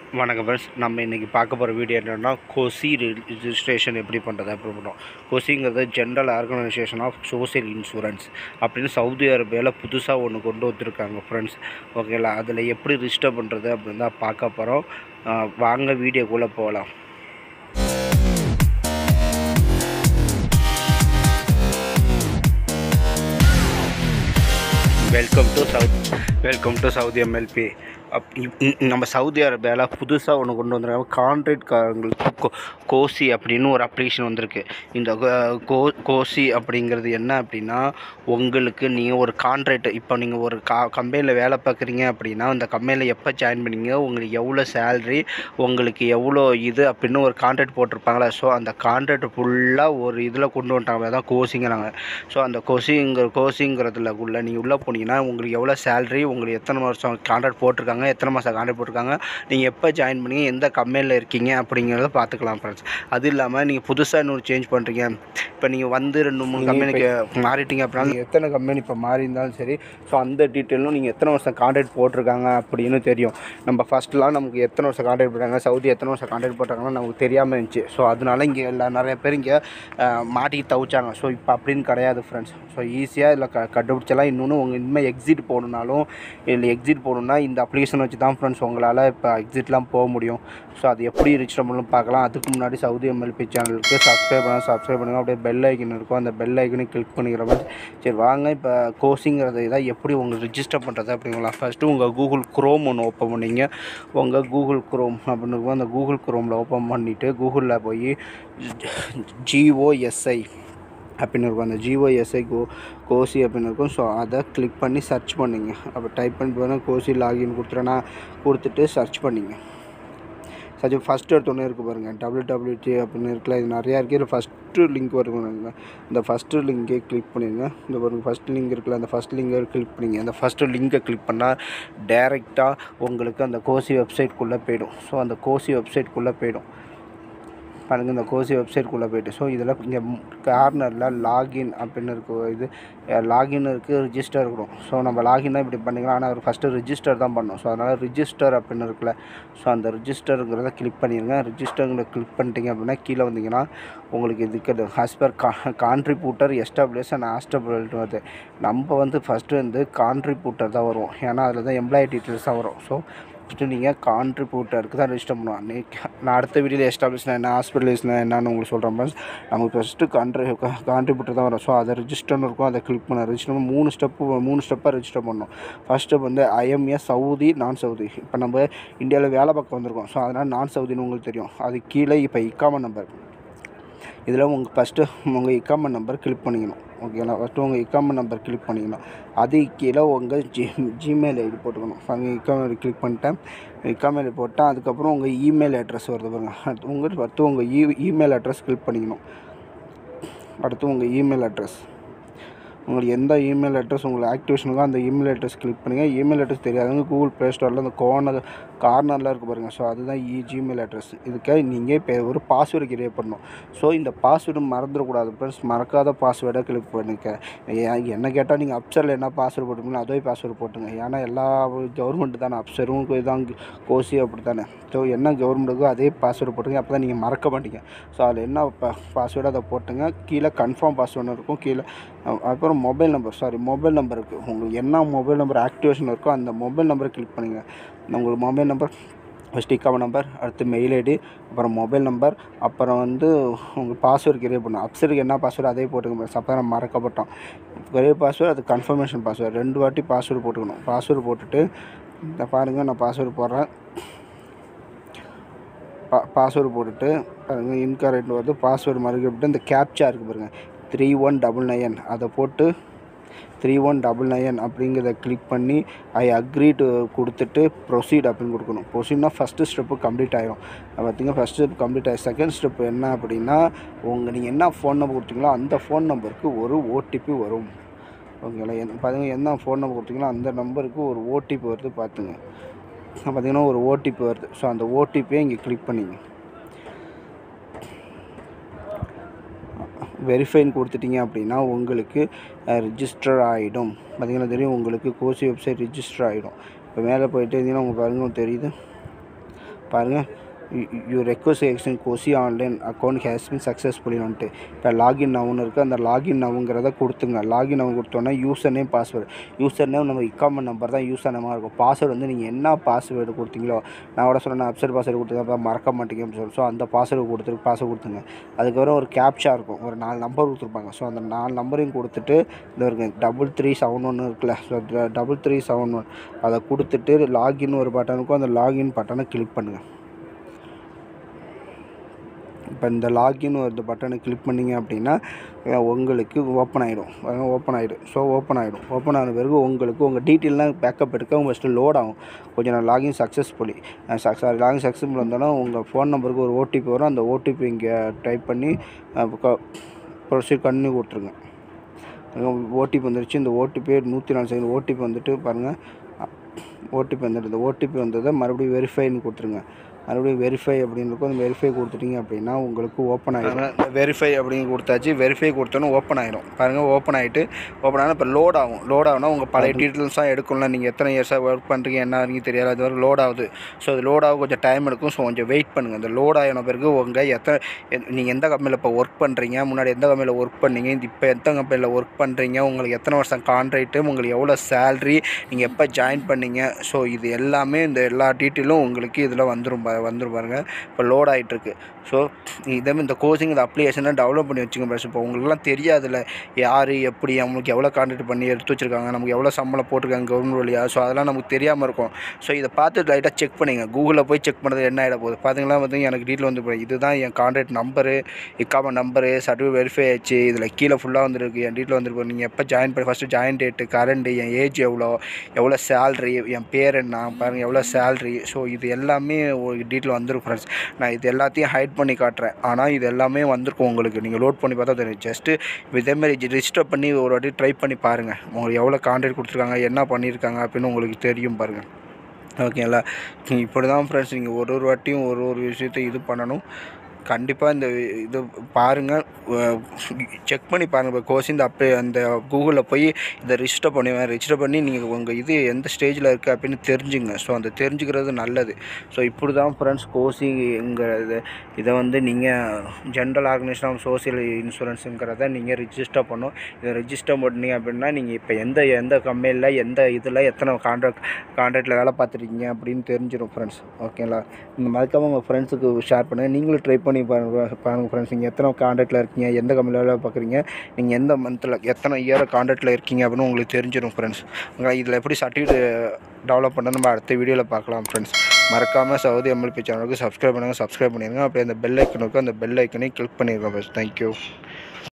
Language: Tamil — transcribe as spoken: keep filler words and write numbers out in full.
வணக்கம் ஃப்ரெண்ட்ஸ். நம்ம இன்றைக்கி பார்க்க போகிற வீடியோ என்னென்னா கோசி ரிஜிஸ்ட்ரேஷன் எப்படி பண்ணுறது அப்படி பண்ணுறோம். கோசிங்கிறது general organisation of social insurance அப்படின்னு சவுதி அரேபியாவில் புதுசாக ஒன்று கொண்டு வந்துருக்காங்க ஃப்ரெண்ட்ஸ். ஓகேங்களா, அதில் எப்படி ரிஜிஸ்டர் பண்ணுறது அப்படின்னு தான் பார்க்க போகிறோம். வாங்க வீடியோக்குள்ளே போகலாம். Welcome to south welcome to Saudi MLP. அப் நம்ம சவுதி அரேபியாவில் புதுசாக ஒன்று கொண்டு வந்துருக்காங்க. கான்ட்ராக்ட்காரங்களுக்கு கோ கோசி அப்படின்னு ஒரு அப்ளிகேஷன் வந்திருக்கு. இந்த கோ கோசி அப்படிங்கிறது என்ன அப்படின்னா, உங்களுக்கு நீங்கள் ஒரு கான்ட்ராக்ட் இப்போ நீங்கள் ஒரு கா கம்பெனியில் வேலை பார்க்குறீங்க அப்படின்னா, அந்த கம்பெனியில் எப்போ ஜாயின் பண்ணீங்க, உங்களுக்கு எவ்வளோ சேல்ரி, உங்களுக்கு எவ்வளோ இது அப்படின்னு ஒரு கான்ட்ராக்ட் போட்டிருப்பாங்களா. ஸோ அந்த கான்ட்ராக்ட் ஃபுல்லாக ஒரு இதில் கொண்டு வந்துட்டாங்க. அதான் கோசிங்கிறாங்க. ஸோ அந்த கோசிங்கிற கோசிங்கிறதுல உள்ள நீங்கள் உள்ளே போனீங்கன்னா உங்களுக்கு எவ்வளோ சேல்ரி, உங்களுக்கு எத்தனை வருஷம் கான்ட்ராக்ட் போட்டிருக்காங்க, எத்தனை மாதம் கான்ட்ராக்ட் போட்டிருக்காங்க, நீங்கள் எப்போ ஜாயின் பண்ணீங்க, எந்த கம்பெனியில் இருக்கீங்க அப்படிங்கிறத பார்த்துக்கலாம் ஃப்ரெண்ட்ஸ். அது இல்லாமல் நீங்கள் புதுசாக இன்னொரு சேஞ்ச் பண்ணுறீங்க, இப்போ நீங்கள் வந்து ரெண்டு மூணு கம்பெனிக்கு மாறிட்டீங்க அப்படின்னா நீங்கள் எத்தனை கம்பெனி இப்போ மாறி இருந்தாலும் சரி, ஸோ அந்த டீட்டெயிலும் நீங்கள் எத்தனை வருஷம் கான்ட்ராக்ட் போட்டிருக்காங்க அப்படின்னு தெரியும். நம்ம ஃபஸ்ட்லாம் நமக்கு எத்தனை வருஷம் கான்ட்ராக்ட் போட்டாங்க, சவுதி எத்தனை வருஷம் கான்ட்ராக்ட் போட்டாங்கன்னா நமக்கு தெரியாமல் இருந்துச்சு. ஸோ அதனால இங்கே எல்லா நிறைய பேர் இங்கே மாட்டி தவிச்சாங்க. ஸோ இப்போ அப்படின்னு கிடையாது ஃப்ரெண்ட்ஸ். ஸோ ஈஸியாக இதில் க கண்டுபிடிச்சலாம். இன்னொன்று உங்கள் இனிமேல் எக்ஸிட் போகணுன்னாலும் இல்லை எக்ஸிட் போகணுன்னா இந்த அப்ளிகேஷன் வச்சு தான் ஃப்ரெண்ட்ஸ் உங்களால் இப்போ எக்ஸிட்லாம் போக முடியும். ஸோ அது எப்படி ரிஜிஸ்டர் பண்ணணும் பார்க்கலாம். அதுக்கு முன்னாடி சவுதி எம்எல்பி சேனலுக்கு சப்ஸ்கிரைப் பண்ணால் சப்ஸ்கிரைப் பண்ணுங்கள். அப்படியே பெல் ஐக்கன் இருக்கும், அந்த பெல் ஐக்கனையும் கிளிக் பண்ணிக்கிற மாதிரி. சரி வாங்க, இப்போ கோசிங்கிறது இதான் எப்படி உங்களுக்கு ரிஜிஸ்டர் பண்ணுறது அப்படிங்களா. ஃபஸ்ட்டு உங்கள் கூகுள் குரோம் ஒன்று ஓப்பன் பண்ணிங்க. உங்கள் கூகுள் குரோம் அப்படின்னு இருக்கும். அந்த கூகுள் குரோமில் ஓப்பன் பண்ணிவிட்டு கூகுளில் போய் ஜிஓஎஸ்ஐ அப்படின்னு இருக்கும். அந்த ஜிஓஎஸ்ஐ கோ கோசி அப்படின்னு இருக்கும். ஸோ அதை கிளிக் பண்ணி சர்ச் பண்ணிங்க. அப்போ டைப் பண்ணிட்டு போனால் கோசி லாகின் கொடுத்துறேன்னா கொடுத்துட்டு சர்ச் பண்ணிங்க. சர்ச் ஃபஸ்ட்டு எடுத்தோன்னே இருக்குது பாருங்கள், டபிள்யூ டபிள்யூ டி அப்படின்னு இருக்குல்ல, இது நிறையா இருக்குது. இதில் ஃபஸ்ட்டு லிங்க் வருங்க. இந்த ஃபஸ்ட்டு லிங்கை கிளிக் பண்ணிடுங்க. இந்த பாருங்கள் ஃபஸ்ட் லிங்க் இருக்குல்ல, அந்த ஃபஸ்ட் லிங்கை கிளிக் பண்ணிங்க. அந்த ஃபஸ்ட்டு லிங்கை கிளிக் பண்ணால் டைரெக்டாக உங்களுக்கு அந்த கோசி வெப்சைட்குள்ளே போய்டும். ஸோ அந்த கோசி வெப்சைட்குள்ளே போய்டும் பாருங்கள். இந்த கோசி வெப்சைட்குள்ளே போய்ட்டு ஸோ இதில் இங்கே கார்னரில் லாகின் அப்படின்னு இருக்கும். இது லாகின் இருக்குது, ரிஜிஸ்டர் இருக்கணும். ஸோ நம்ம லாகின் தான் இப்படி பண்ணிக்கலாம். ஆனால் அவர் ஃபஸ்ட்டு ரிஜிஸ்டர் தான் பண்ணணும். ஸோ அதனால் ரிஜிஸ்டர் அப்படின்னு இருக்குல்ல, ஸோ அந்த ரிஜிஸ்டருங்கிறத கிளிக் பண்ணிடுங்க. ரிஜிஸ்டருங்கிற கிளிக் பண்ணிட்டீங்க அப்படின்னா கீழே வந்தீங்கன்னா உங்களுக்கு இதுக்கு ஹஸ் பர் கா கான்ட்ரிபியூட்டர் எஸ்டாப்ளிஷ் அண்ட் ஆஸ்டபிலிட்டி வருது. நம்ம வந்து ஃபஸ்ட்டு வந்து கான்ட்ரிபியூட்டர் தான் வரும், ஏன்னா அதில் தான் எம்ப்ளாயி டீட்டெயில்ஸ் தான் வரும். ஸோ ஃபஸ்ட்டு நீங்கள் கான்ட்ரிபியூட்டருக்கு தான் ரிஜிஸ்டர் பண்ணுவோம். நீ நான் அடுத்த வீடியோவில் எஸ்டாப்ளிஷ்னா என்ன, ஹாஸ்பிட்டலைஸ்னா என்னன்னு உங்களுக்கு சொல்கிறேன் ஃப்ரெண்ட்ஸ். நமக்கு ஃபஸ்ட்டு கான்ட்ரி கான்ட்ரிபியூட்டர் தான் வரும். ஸோ அதை ரிஜிஸ்டர்னு இருக்கும், அதை கிளிக் பண்ண ரிஜிஸ்டர் மூணு ஸ்டெப்பு மூணு ஸ்டெப்பாக ரிஜிஸ்டர் பண்ணணும். ஃபஸ்ட்டு வந்து ஐஎம்ஏ சவுதி நான் சவுதி. இப்போ நம்ம இந்தியாவில் வேலை பார்க்க வந்திருக்கோம். ஸோ அதனால் நான் சவுதின்னு உங்களுக்கு தெரியும். அது கீழே இப்போ இக்காம நம்பர், இதில் உங்கள் ஃபஸ்ட்டு உங்கள் இக்காம நம்பர் கிளிக் பண்ணிக்கணும். ஓகேங்களா, ஃபஸ்ட்டு உங்கள் இக்காம நம்பர் கிளிக் பண்ணிக்கணும். அது கீழே உங்கள் ஜி ஜிமெயில் ஐடி போட்டுக்கணும். அங்கே இக்காம ஐடி கிளிக் பண்ணிட்டேன், இக்காம ஐடி போட்டேன். அதுக்கப்புறம் உங்கள் இமெயில் அட்ரஸ் வருது பாருங்கள். அடுத்து உங்கள் அடுத்து உங்கள் இ இமெயில் அட்ரஸ் கிளிக் பண்ணிக்கணும். அடுத்து உங்கள் இமெயில் அட்ரஸ், உங்களுக்கு எந்த இமெயில் அட்ரஸ் உங்களுக்கு ஆக்டிவேஷனுக்கோ அந்த இமெயில் அட்ரஸ் கிளிக் பண்ணுங்கள். இமெயில் அட்ரஸ் தெரியாதவங்க கூகுள் ப்ளே ஸ்டோரில் அந்த கோர்னர் கார்னரில் இருக்குது பாருங்கள். ஸோ அதுதான் இ ஜிமெயில் அட்ரஸ். இதுக்கு நீங்கள் இப்போ ஒரு பாஸ்வேர்டு கிரியேட் பண்ணணும். ஸோ இந்த பாஸ்வேர்டு மறந்துடக்கூடாது ஃப்ரெண்ட்ஸ். மறக்காத பாஸ்வேர்டை கிளிக் பண்ணிக்க. என்ன கேட்டால் நீங்கள் அப்சரில் என்ன பாஸ்வேர்டு போட்டுங்களோ அதே பாஸ்வேர்டு போட்டுங்க. ஏன்னா எல்லா கவர்மெண்ட்டு தானே, அப்சரும் இதான் கோசி அப்படி தானே. ஸோ என்ன கவர்மெண்ட்டுக்கோ அதே பாஸ்வேர்டு போட்டுங்க. அப்போ தான் நீங்கள் மறக்க மாட்டீங்க. ஸோ அதில் என்ன பாஸ்வேர்டு அதை போட்டுங்க. கீழே கன்ஃபார்ம் பாஸ்வேர்டு இருக்கும். கீழே அப்புறம் mobile number sorry mobile number இருக்குது. உங்களுக்கு என்ன மொபைல் நம்பர் ஆக்டிவேஷன் இருக்கோ அந்த மொபைல் நம்பரை கிளிக் பண்ணிங்க. உங்களுக்கு மொபைல் நம்பர் ஃபஸ்ட்டு இக்காம நம்பர், அடுத்து மெயில் ஐடி, அப்புறம் மொபைல் நம்பர், அப்புறம் வந்து உங்கள் பாஸ்வேர்டு கிரியேட் பண்ணணும். அப்சருக்கு என்ன பாஸ்வேர்டு அதே போட்டுக்கணும். அப்போ நம்ம மறக்கப்பட்டோம். ஒரே பாஸ்வேர்டு, அது கன்ஃபர்மேஷன் பாஸ்வேர்டு, ரெண்டு வாட்டி பாஸ்வேர்டு போட்டுக்கணும். பாஸ்வேர்டு போட்டுட்டு இந்த பாருங்கள், நான் பாஸ்வேர்டு போடுறேன். பா பாஸ்வேர்டு போட்டுட்டு பாருங்கள் இன்கரெக்ட் வருது. பாஸ்வேர்டு மறுக்கப்பட்டு இந்த கேப்சா இருக்குது பாருங்கள், த்ரீ ஒன் டபுள் நைன் அதை போட்டு த்ரீ ஒன் டபுள் நைன் அப்படிங்கிறத கிளிக் பண்ணி ஐ அக்ரி டு கொடுத்துட்டு ப்ரொசீட் அப்படின்னு கொடுக்கணும். ப்ரொசீட்னா ஃபஸ்ட்டு ஸ்டெப்பு கம்ப்ளீட் ஆகிடும். பார்த்திங்கன்னா ஃபஸ்ட் ஸ்டெப் கம்ப்ளீட் ஆகி செகண்ட் ஸ்டெப் என்ன அப்படின்னா, உங்கள் நீங்கள் என்ன ஃபோன் நம்பர் கொடுத்தீங்களோ அந்த ஃபோன் நம்பருக்கு ஒரு ஓடிபி வரும். ஓகேங்களா, என் பார்த்திங்கன்னா என்ன ஃபோன் நம்பர் கொடுத்தீங்களோ அந்த நம்பருக்கு ஒரு ஓடிபி வருது பார்த்துங்க. பார்த்திங்கன்னா ஒரு ஓடிபி வருது. ஸோ அந்த ஓடிபியை இங்கே கிளிக் பண்ணிங்க. வெரிஃபைன்னு கொடுத்துட்டிங்க அப்படின்னா உங்களுக்கு ரிஜிஸ்டர் ஆகிடும். பார்த்திங்கன்னா தெரியும், உங்களுக்கு கோசி வெப்சைட் ரிஜிஸ்டர் ஆகிடும். இப்போ மேலே போய்ட்டு இருந்தீங்கன்னா உங்கள் பாருங்கள் தெரியுது பாருங்கள், you request extend GOSI online account has been successfully வந்துட்டு இப்போ லாகின் நவுன்னு இருக்குது. அந்த லாகின் நவுங்கிறத கொடுத்துங்க. லாகின் நவு கொடுத்தோன்னா user name password user name நம்ம இக்காமன் நம்பர் தான் யூசர் நேமாக இருக்கும். பாஸ்வேர்டு வந்து நீங்கள் என்ன பாஸ்வேர்டு கொடுத்தீங்களோ, நான் கூட சொன்னேன் அப்செட் பாஸ்வேர்டு கொடுத்துருந்தா மறக்க மாட்டேங்க அப்படின்னு சொல்லி. ஸோ அந்த பாஸ்வேர்டு கொடுத்துரு பாஸ்வேர்டு கொடுத்துங்க. அதுக்கப்புறம் ஒரு கேப்ச்சா இருக்கும், ஒரு நாலு நம்பர் கொடுத்துருப்பாங்க. ஸோ அந்த நாலு நம்பரையும் கொடுத்துட்டு இந்த ஒரு டபுள் த்ரீ செவன் ஒன்று இருக்குல்ல, so double three seven one அதை கொடுத்துட்டு லாகின் ஒரு பட்டன் இருக்கும், அந்த லாகின் பட்டனை கிளிக் பண்ணுங்கள். இப்போ இந்த லாகின் ஒரு பட்டனை கிளிக் பண்ணிங்க அப்படின்னா உங்களுக்கு ஓப்பன் ஆகிடும். ஓப்பன் ஆகிடும் ஸோ ஓப்பன் ஆகிடும் ஓப்பன் ஆன பிறகு உங்களுக்கு உங்கள் டீட்டெயிலாம் பேக்கப் எடுக்க உங்கள் ஃபஸ்ட்டு லோட் ஆகும். கொஞ்சம் நான் login successfully sorry login successful வந்தோன்னா உங்கள் ஃபோன் நம்பருக்கு ஒரு ஓடிபி வரும். அந்த ஓடிபி இங்கே டைப் பண்ணி ப்ரொசீட் கன்னியூ கொடுத்துருங்க. ஓடிபி வந்துருச்சு. இந்த ஓடிபி நூற்றி நாலு செகண்ட் ஓடிபி வந்துட்டு பாருங்கள், ஓடிபி வந்துட்டு இந்த ஓடிபி வந்ததை மறுபடியும் வெரிஃபைன்னு கொடுத்துருங்க. மறுபடியும் வெரிஃபை அப்படின்னு இருக்கும். அந்த வெரிஃபை கொடுத்துட்டிங்க அப்படின்னா உங்களுக்கு ஓப்பன் ஆகிடும். இந்த வெரிஃபை அப்படின்னு கொடுத்தாச்சு. வெரிஃபை கொடுத்தோன்னா ஓப்பன் ஆகிடும். பாருங்கள், ஓப்பன் ஆகிட்டு ஓப்பன் ஆனால் இப்போ லோட் ஆகும். லோட் ஆகுனா உங்கள் பழைய டீட்டெயில்ஸாக எடுக்கணும்ல, நீங்கள் எத்தனை இயர்ஸாக ஒர்க் பண்ணுறீங்க என்ன வரைக்கும் தெரியாது, அது வரைக்கும் லோட் ஆகுது. ஸோ அது லோட் ஆக கொஞ்சம் டைம் எடுக்கும். ஸோ கொஞ்சம் வெயிட் பண்ணுங்கள். அந்த லோட் ஆகின பிறகு உங்கள் எத்தனை நீங்கள் எந்த கம்பெனியில் இப்போ ஒர்க் பண்ணுறீங்க, முன்னாடி எந்த கம்பெனியில் ஒர்க் பண்ணீங்க, இப்போ எந்த கம்பெனியில் ஒர்க் பண்ணுறீங்க, உங்களுக்கு எத்தனை வருஷம் கான்ட்ராக்ட்டு, உங்களுக்கு எவ்வளோ சேல்ரி, நீங்கள் எப்போ ஜாயின் பண்ணீங்க, ஸோ இது எல்லாமே இந்த எல்லா டீட்டெயிலும் உங்களுக்கு இதில் வந்துடும் வந்துடும் பாருங்கள். இப்போ லோட் ஆகிட்டுருக்கு. ஸோ இதே இந்த கோச்சிங் இந்த அப்ளிகேஷனை டெவலப் பண்ணி வச்சுங்க ப்ளஸ். இப்போ உங்களுக்குலாம் தெரியாதுல்ல யார் எப்படி அவங்களுக்கு எவ்வளோ கான்ட்ராக்ட் பண்ணி எடுத்து வச்சுருக்காங்க, நமக்கு எவ்வளோ சம்பளம் போட்டிருக்காங்க கவர்மெண்ட் வழியாக. ஸோ அதெல்லாம் நமக்கு தெரியாமல் இருக்கும். ஸோ இதை பார்த்து லைட்டாக செக் பண்ணிங்க. கூகுளில் போய் செக் பண்ணுறது என்ன ஆகிட போகுது பார்த்தீங்களா, வந்து எனக்கு டீட்டெயில் வந்து போய் இதுதான் என் கான்ட்ராக்ட் நம்பரு, இக்காம நம்பரு, சர்டிஃபிகேட் வெரிஃபை ஆச்சு, இதில் கீழே ஃபுல்லாக வந்துருக்கு என் டீட்டெயில் வந்துருக்கு. நீங்கள் எப்போ ஜாயின் பண்ணி ஃபஸ்ட்டு ஜாயின் டேட்டு, கரண்ட்டு, என் ஏஜ் எவ்வளோ, எவ்வளோ சேல்ரி, என் பேர் என்ன, பாருங்கள் எவ்வளோ சேல்ரி. ஸோ இது எல்லாமே ஒரு டீட்டெயில் வந்துடும் ஃப்ரெண்ட்ஸ். நான் இது எல்லாத்தையும் ஹைட் பண்ணி காட்டுறேன், ஆனால் இது எல்லாமே வந்திருக்கும் உங்களுக்கு. நீங்கள் லோட் பண்ணி பார்த்தா தெரியும். ஜஸ்ட்டு இதேமாதிரி ரிஜிஸ்டர் பண்ணி ஒரு வாட்டி ட்ரை பண்ணி பாருங்கள். உங்களுக்கு எவ்வளோ கான்ட்ராக்ட் கொடுத்துருக்காங்க, என்ன பண்ணியிருக்காங்க அப்படின்னு உங்களுக்கு தெரியும் பாருங்கள். ஓகேங்களா, இப்படி தான் ஃப்ரெண்ட்ஸ் நீங்கள் ஒரு ஒரு வாட்டியும் ஒரு ஒரு விஷயத்தை இது பண்ணணும். கண்டிப்பாக இந்த இது பாருங்கள், செக் பண்ணி பாருங்கள். இப்போ கோர்ஸ் இந்த அப்போ அந்த கூகுளில் போய் இதை ரிஜிஸ்டர் பண்ணுவேன். ரிஜிஸ்டர் பண்ணி நீங்கள் உங்கள் இது எந்த ஸ்டேஜில் இருக்குது அப்படின்னு தெரிஞ்சுங்க. ஸோ அந்த தெரிஞ்சுக்கிறது நல்லது. ஸோ இப்படி தான் ஃப்ரெண்ட்ஸ் கோர்ஸுங்கிறது இதை வந்து நீங்கள் ஜென்ரல் ஆர்கனைசேஷன் ஆஃப் சோசியல் இன்சூரன்ஸுங்கிறத நீங்கள் ரிஜிஸ்டர் பண்ணணும். இதை ரிஜிஸ்டர் பண்ணீங்க அப்படின்னா நீங்கள் இப்போ எந்த எந்த கம்பெனியில் எந்த இதில் எத்தனை கான்ட்ராக்ட் கான்ட்ராக்டில் வேலை பார்த்துருக்கீங்க அப்படின்னு தெரிஞ்சிடும் ஃப்ரெண்ட்ஸ். ஓகேங்களா, இந்த மறக்காமல் உங்கள் ஃப்ரெண்ட்ஸுக்கு ஷேர் பண்ணுங்கள். நீங்களும் ட்ரை பண்ணி பாருங்கள் பாருங்கள் ஃப்ரெண்ட்ஸ். நீங்கள் எத்தனை கான்ட்ராக்டில் இருக்கீங்க, எந்த கம்பெனியில் வேலை பார்க்குறீங்க, நீங்கள் எந்த மந்தில் எத்தனை இயர் கான்ட்ராக்டில் இருக்கீங்க அப்படின்னு உங்களுக்கு தெரிஞ்சிடும் ஃப்ரெண்ட்ஸ். இதில் எப்படி சர்டிஃபிகேட் டெவலப் பண்ண நம்ம அடுத்த வீடியோவில் பார்க்கலாம் ஃப்ரெண்ட்ஸ். மறக்காமல் சவுதி எம்எல்பி சேனலுக்கு சப்ஸ்கிரைப் பண்ணுங்கள். சப்ஸ்கிரைப் பண்ணிடுங்க. அப்படியே அந்த பெல் ஐக்கனுக்கு அந்த பெல் ஐக்கனையும் கிளிக் பண்ணிடுங்க ஃப்ரெண்ட்ஸ். தேங்க்யூ.